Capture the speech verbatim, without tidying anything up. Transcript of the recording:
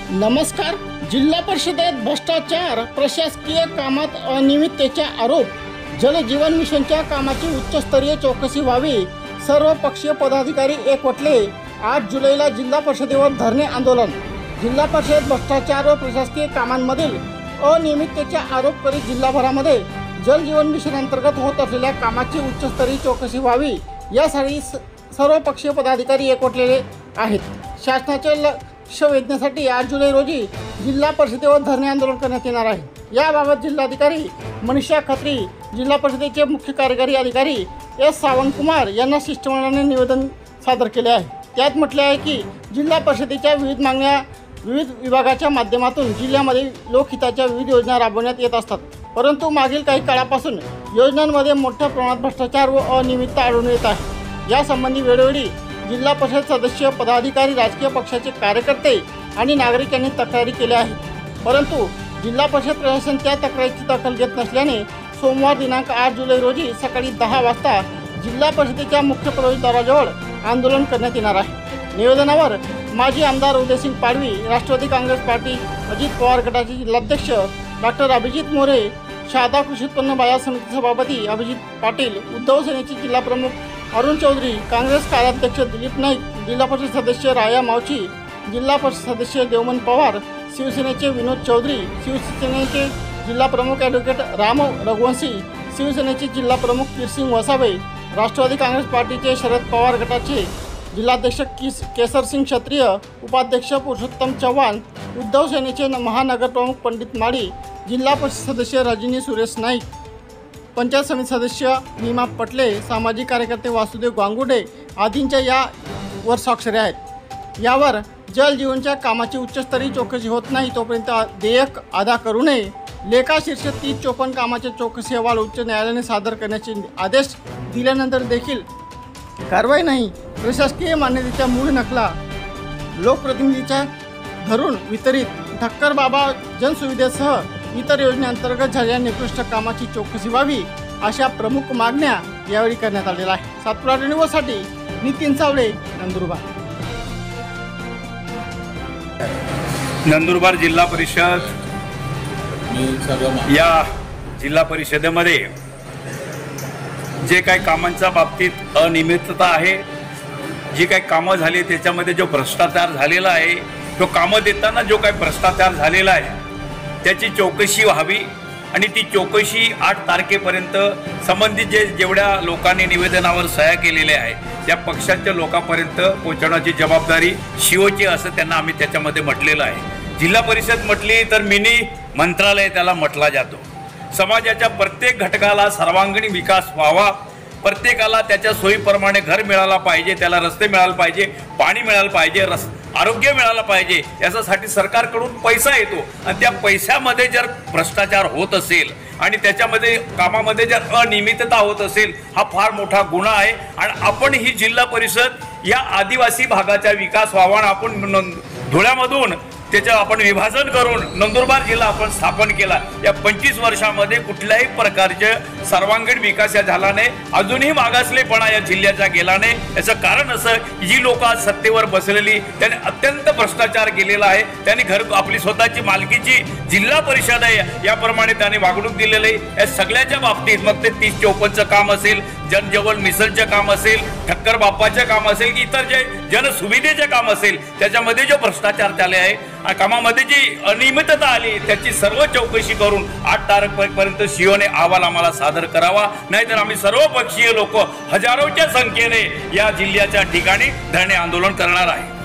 नमस्कार। जिल्हा परिषदेत भ्रष्टाचार, प्रशासकीय कामात अनियमिततेचा आरोप, जलजीवन मिशनच्या कामाची उच्चस्तरीय चौकशी व्हावी, सर्व पक्षीय पदाधिकारी एकवटले। आठ जुलैला जिल्हा परिषदेवर धरणे आंदोलन। जिल्हा परिषद भ्रष्टाचार व प्रशासकीय कामांमधील अनियमिततेचा आरोप करीत जिल्हाभरामध्ये जलजीवन मिशन अंतर्गत होत असलेल्या कामाची उच्चस्तरीय चौकशी व्हावी यासाठी सर्व पक्षीय पदाधिकारी एकवटलेले आहेत। शासनाचे लक्ष वेधण्यासाठी आठ जुलै रोजी जिल्हा परिषदेवर धरणे आंदोलन करण्यात येणार आहे। याबाबत जिल्हाधिकारी मनीषा खत्री, जिल्हा परिषदेचे मुख्य कार्यकारी अधिकारी एस सावंतकुमार यांना शिष्टमंडळाने निवेदन सादर केले आहे। त्यात म्हटले आहे की जिल्हा परिषदेच्या विविध मागण्या विविध विभागाच्या माध्यमातून जिल्ह्यामध्ये लोकहिताच्या विविध योजना राबवण्यात येत असतात, परंतु मागील काही काळापासून योजनांमध्ये मोठ्या प्रमाणात भ्रष्टाचार व अनियमितता आढळून येत आहे। यासंबंधी वेळोवेळी जिल्हा परिषद सदस्य, पदाधिकारी, राजकीय पक्षाचे कार्यकर्ते आणि नागरिक यांनी तक्रारी केल्या आहेत, परंतु जिल्हा परिषद प्रशासन त्या तक्रारीची दखल घेत नसल्याने सोमवार दिनांक आठ जुलै रोजी सकाळी दहा वाजता जिल्हा परिषदेच्या मुख्य प्रवेशद्वाराजवळ आंदोलन करण्यात येणार आहे। निवेदनावर माजी आमदार उदयसिंग पाडवी, राष्ट्रवादी काँग्रेस पार्टी, अजित पवार गटाचे जिल्हाध्यक्ष डॉक्टर अभिजित मोरे, शहादा कृषी उत्पन्न बाजार समिती सभापती अभिजित पाटील, उद्धव सेनेचे जिल्हा प्रमुख अरुण चौधरी, काँग्रेस कार्याध्यक्ष दिलीप नाईक, जिल्हा परिषद सदस्य राया मावची, जिल्हा परिषद सदस्य देवमन पवार, शिवसेनेचे विनोद चौधरी, शिवसेनेचे जिल्हा प्रमुख ॲडव्होकेट राम रघुवंशी, शिवसेनेचे जिल्हा प्रमुख किरसिंग वसावे, राष्ट्रवादी काँग्रेस पार्टीचे शरद पवार गटाचे जिल्हाध्यक्ष किस केसरसिंग क्षत्रिय, उपाध्यक्ष पुरुषोत्तम चव्हाण, उद्धव सेनेचे महानगर प्रमुख पंडित माळी, जिल्हा परिषद सदस्य रजनी सुरेश नाईक, पंचायत समिती सदस्य नीमा पटले, सामाजिक कार्यकर्ते वासुदेव गांगुडे आदींच्या यावर स्वाक्षऱ्या आहेत। यावर जल जीवनच्या कामाची उच्चस्तरीय चौकशी होत नाही तोपर्यंत देयक अदा करू नये, लेखाशीर्ष तीस चोपन्न कामाचे चौकशी अहवाल उच्च न्यायालयाने सादर करण्याचे आदेश दिल्यानंतर देखील कारवाई नाही, प्रशासकीय मान्यतेच्या मूळ नकला लोकप्रतिनिधीच्या धरून वितरित ठक्कर बाबा जनसुविधेसह इतर योजनेअंतर्गत झालेल्या निकृष्ट कामाची चौकशी व्हावी अशा प्रमुख मागण्या यावेळी करण्यात आलेल्या आहे। सातपुरा रेडिओसाठी नितीन सावळे, नंदुरबार। नंदुरबार जिल्हा परिषद या जिल्हा परिषदेमध्ये जे काही कामांच्या बाबतीत अनियमितता आहे, जी काही कामं झाली त्याच्यामध्ये जो भ्रष्टाचार झालेला आहे, तो कामं देताना जो काही भ्रष्टाचार झालेला आहे त्याची चौकशी व्हावी आणि ती चौकशी आठ तारखेपर्यंत संबंधित जे जेवढ्या लोकांनी निवेदनावर सह्या केलेल्या आहे त्या पक्षाच्या लोकांपर्यंत पोहोचवण्याची जबाबदारी शिवची असं त्यांना आम्ही त्याच्यामध्ये म्हटलेलं आहे। जिल्हा परिषद म्हटली तर मिनी मंत्रालय त्याला म्हटला जातो। समाजाच्या प्रत्येक घटकाला सर्वांगीण विकास व्हावा, प्रत्येकाला त्याच्या सोयीप्रमाणे घर मिळाला पाहिजे, त्याला रस्ते मिळाले पाहिजे, पाणी मिळालं पाहिजे, रस आरोग्य मिळालं पाहिजे, याच्यासाठी सरकारकडून पैसा येतो आणि त्या पैशामध्ये जर भ्रष्टाचार होत असेल आणि त्याच्यामध्ये कामामध्ये जर अनियमितता होत असेल हा फार मोठा गुन्हा आहे। आणि आपण ही जिल्हा परिषद या आदिवासी भागाचा विकास व्हावा, आपण धुळ्यामधून त्याचं आपण विभाजन करून नंदुरबार जिल्हा आपण स्थापन केला। या पंचवीस वर्षामध्ये कुठल्याही प्रकारचे सर्वांगीण विकास या झाला नाही, अजूनही मागासलेपणा या जिल्ह्याचा गेला नाही। याचं कारण असं की जी लोक आज सत्तेवर बसलेली त्यांनी अत्यंत भ्रष्टाचार केलेला आहे, त्यांनी घर आपली स्वतःची मालकीची जिल्हा परिषद आहे याप्रमाणे त्यांनी वागणूक दिलेली आहे। या सगळ्याच्या बाबतीत मग ते तीस चौपन्नचं काम असेल, जनजीवन मिशनचं काम असेल, ठक्कर बाप्पाचं काम असेल की इतर जे जनसुविधेचे काम असेल त्याच्यामध्ये जो भ्रष्टाचार झाले आहे, कामामध्ये जी अनियमितता आली त्याची सर्व चौकशी करून आठ तारखेपर्यंत शिवने अहवाल आम्हाला सादर करावा, नाहीतर आम्ही सर्व पक्षीय लोक हजारोच्या संख्येने या जिल्ह्याच्या ठिकाणी धरणे आंदोलन करणार आहे।